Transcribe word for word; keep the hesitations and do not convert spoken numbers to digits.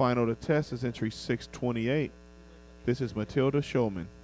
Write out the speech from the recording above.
final to test is entry six twenty-eight. This is Matilda Showman.